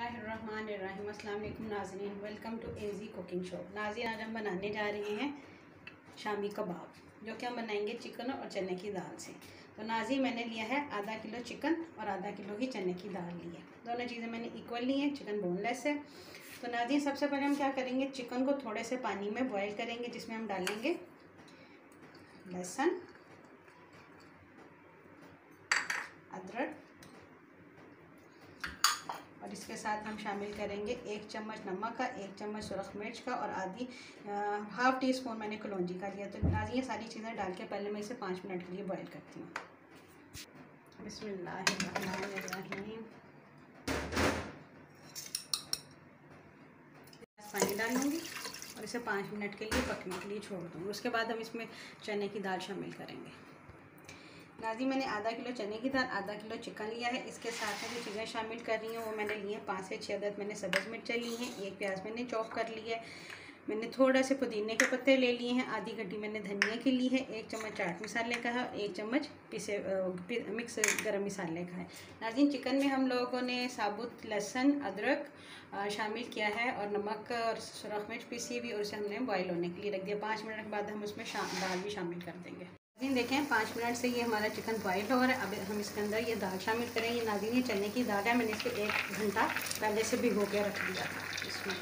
बिस्मिल्लाहिर्रहमानिर्रहीम। अस्सलाम वालेकुम नाज़रीन, welcome to AG cooking show. नाज़रीन, आज हम बनाने जा रहे हैं शामी कबाब, जो कि हम बनाएंगे चिकन और चने की दाल से। तो नाज़रीन, मैंने लिया है आधा किलो चिकन और आधा किलो ही चने की दाल ली है। दोनों चीज़ें मैंने इक्वल ली हैं। चिकन बोनलेस है। तो नाज़रीन, सबसे पहले हम क्या करेंगे, चिकन को थोड़े से पानी में बॉयल करेंगे, जिसमें हम डालेंगे लहसुन, अदरक और इसके साथ हम शामिल करेंगे 1 चम्मच नमक का, 1 चम्मच सुरख मिर्च का और आधी हाफ़ टी स्पून मैंने कलौंजी का लिया। तो नाज़रीन, ये सारी चीज़ें डाल के पहले मैं इसे 5 मिनट के लिए बॉईल करती हूँ। बिस्मिल्लाहिर्रहमानिर्रहीम। पानी डालूँगी और इसे 5 मिनट के लिए पकने के लिए छोड़ दूँगी। उसके बाद हम इसमें चने की दाल शामिल करेंगे। नाज़रीन, मैंने आधा किलो चने की दाल, आधा किलो चिकन लिया है। इसके साथ में जो चीज़ें शामिल कर रही हूँ वो मैंने ली हैं 5 से 6 अदद मैंने सब्ज़ मिर्चें ली हैं, 1 प्याज मैंने चॉप कर ली है, मैंने थोड़ा से पुदीने के पत्ते ले लिए हैं, आधी गड्डी मैंने धनिया की ली है, 1 चम्मच चाट मसाले का है, 1 चम्मच मिक्स गरम मसाले का है। नाज़रीन, चिकन में हम लोगों ने साबुत लहसुन, अदरक शामिल किया है और नमक और सुरख मिर्च पीसी हुई, और उसे हमने बॉयल होने के लिए रख दिया। 5 मिनट के बाद हम उसमें दाल भी शामिल कर देंगे। नाज़रीन, देखें 5 मिनट से ये हमारा चिकन बॉयल हो रहा है। अब हम इसके अंदर ये दाल शामिल करेंगे। नाज़रीन, ये चने की दाल है, मैंने इसको 1 घंटा पहले से भिगो के रख दिया था। इसमें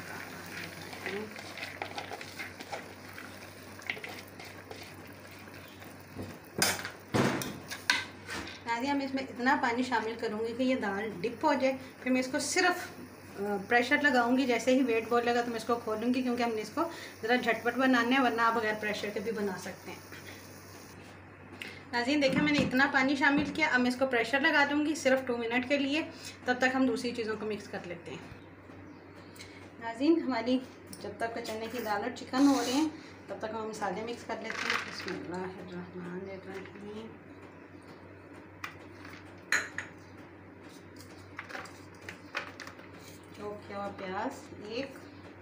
नाज़रीन, मैं इसमें इतना पानी शामिल करूँगी कि ये दाल डिप हो जाए। फिर मैं इसको सिर्फ प्रेशर लगाऊंगी। जैसे ही वेट बोल लगा तो मैं इसको खोलूँगी, क्योंकि हमने इसको ज़रा झटपट बनाना है, वरना आप बगैर प्रेशर के भी बना सकते हैं। नाज़रीन, देखें मैंने इतना पानी शामिल किया। अब मैं इसको प्रेशर लगा दूँगी सिर्फ 2 मिनट के लिए। तब तक हम दूसरी चीज़ों को मिक्स कर लेते हैं। नाज़रीन, हमारी जब तक चने की दाल और चिकन हो रहे हैं तब तक हम मसाले मिक्स कर लेते हैं। बिस्मिल्लाहिर्रहमानिर्रहीम। चॉप किया हुआ प्याज 1,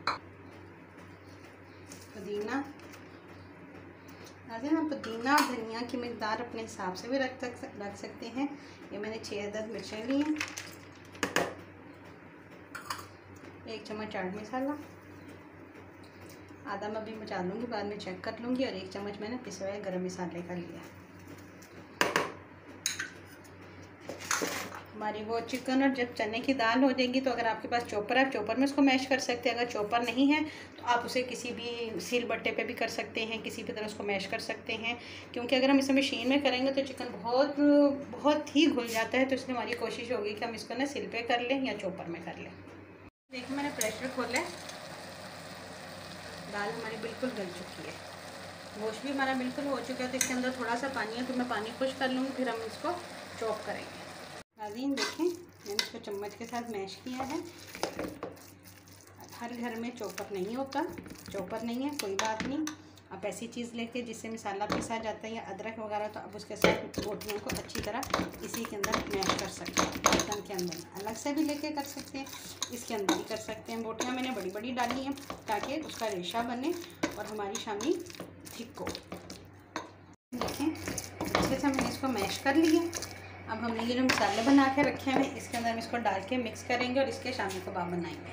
पुदीना। नाज़रीन, हम पुदीना और धनिया की मिकदार अपने हिसाब से भी रख सकते हैं। ये मैंने 6 अदद मिर्चें ली हैं, 1 चम्मच चाट मसाला, आधा मैं अभी बचा लूँगी, बाद में चेक कर लूँगी, और 1 चम्मच मैंने पिसा हुआ गरम मसाले का लिया। हमारी वो चिकन और जब चने की दाल हो जाएगी तो अगर आपके पास चॉपर है, आप चॉपर में उसको मैश कर सकते हैं। अगर चॉपर नहीं है तो आप उसे किसी भी सील बट्टे पे भी कर सकते हैं, किसी भी तरह उसको मैश कर सकते हैं। क्योंकि अगर हम इसे मशीन में करेंगे तो चिकन बहुत ही घुल जाता है। तो इसलिए हमारी कोशिश होगी कि हम इसको ना सील पे कर लें या चॉपर में कर लें। देखिए, मैंने प्रेशर खोला, दाल हमारी बिल्कुल गल चुकी है, गोश्त भी हमारा बिल्कुल हो चुका है। तो इसके अंदर थोड़ा सा पानी है, तो मैं पानी खुश कर लूँगी, फिर हम इसको चॉप करेंगे। नाज़रीन, देखें मैंने इसको चम्मच के साथ मैश किया है। हर घर में चॉपर नहीं होता, चॉपर नहीं है कोई बात नहीं, आप ऐसी चीज़ लेके जिससे मसाला पिसा जाता है या अदरक वगैरह, तो आप उसके साथ बोटियों को अच्छी तरह इसी के अंदर मैश कर सकते हैं। बर्तन के अंदर अलग से भी लेके कर सकते हैं, इसके अंदर भी कर सकते हैं। बोटियाँ मैंने बड़ी बड़ी डाली हैं ताकि उसका रेशा बने और हमारी शामी थिक हो। देखें अच्छे से मैंने इसको मैश कर लिया। अब हमने ये जो मसाले बना के रखे हैं इसके अंदर हम इसको डाल के मिक्स करेंगे और इसके शामी कबाब बनाएंगे।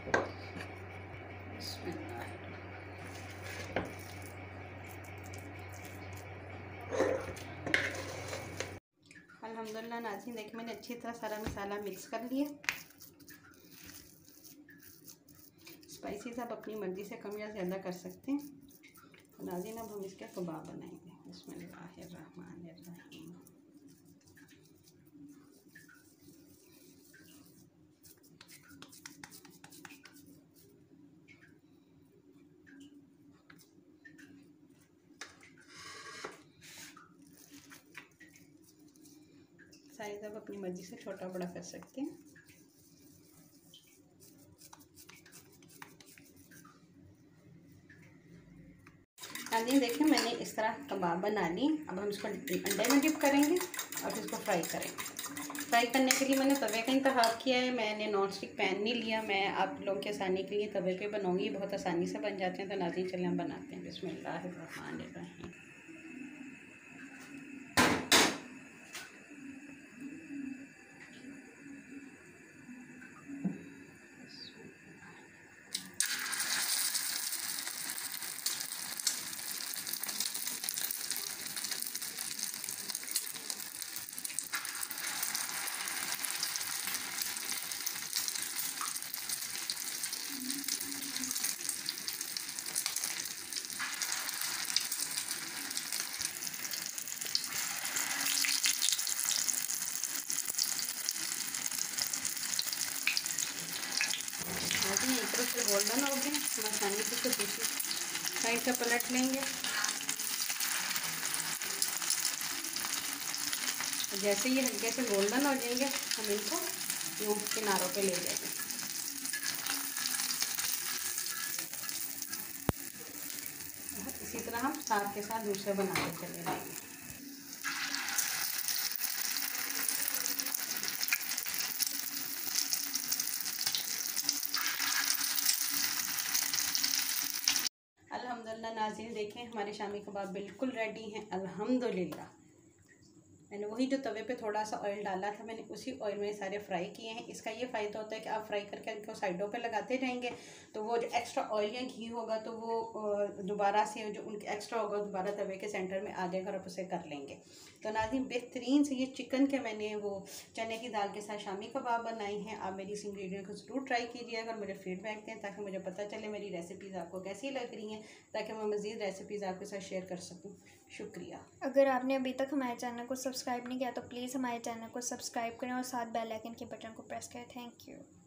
अल्हम्दुलिल्लाह नाज़रीन, देखिए मैंने अच्छी तरह सारा मसाला मिक्स कर लिया। स्पाइसी आप अपनी मर्ज़ी से कम या ज़्यादा कर सकते हैं। नाज़रीन, अब हम इसके कबाब बनाएंगे। बिस्मिल्लाहिर्रहमानिर्रहीम। साइज़ आप अपनी मर्ज़ी से छोटा बड़ा कर सकते हैं। नाज़रीन, देखिए मैंने इस तरह कबाब बना ली। अब हम इसको अंडे में डिप करेंगे और फिर इसको फ्राई करेंगे। फ्राई करने के लिए मैंने तवे का इंतखाब किया है। मैंने नॉन स्टिक पैन नहीं लिया। मैं आप लोगों के आसानी के लिए तवे पे बनाऊंगी, बहुत आसानी से बन जाते हैं। तो नाज़रीन, चलिए हम बनाते हैं। बिस्मिल्लाहिर्रहमानिर्रहीम। गोल्डन हो गए, हम आसानी से इसको दूसरी साइड से पलट लेंगे। जैसे ये हल्के से गोल्डन हो जाएंगे हम इनको यूँ किनारों पे ले लेंगे। इसी तरह हम साथ के साथ दूसरे बनाते चले जाएंगे। अल्हम्दुलिल्लाह नाज़रीन, देखें हमारे शामी कबाब बिल्कुल रेडी हैं अल्हम्दुलिल्लाह। मैंने वही जो तवे पे थोड़ा सा ऑयल डाला था, मैंने उसी ऑयल में सारे फ्राई किए हैं। इसका ये फ़ायदा होता है कि आप फ्राई करके इनको साइडों पे लगाते जाएंगे तो वो जो एक्स्ट्रा ऑयल या घी होगा तो वो दोबारा से जो उनके एक्स्ट्रा होगा दोबारा तवे के सेंटर में आ जाएगा और आप उसे कर लेंगे। तो नाज़रीन बेहतरीन से ये चिकन के मैंने वो चने की दाल के साथ शामी कबाब बनाई हैं। आप मेरी इस इंग्रेडिएंट को ज़रूर ट्राई कीजिएगा और मुझे फीडबैक दें ताकि मुझे पता चले मेरी रेसिपीज़ आपको कैसी लग रही हैं, ताकि मैं मज़ीद रेसिपीज़ आपके साथ शेयर कर सकूँ। शुक्रिया। अगर आपने अभी तक हमारे चैनल को सब्सक्राइब नहीं किया तो प्लीज़ हमारे चैनल को सब्सक्राइब करें और साथ बेल आइकन के बटन को प्रेस करें। Thank you.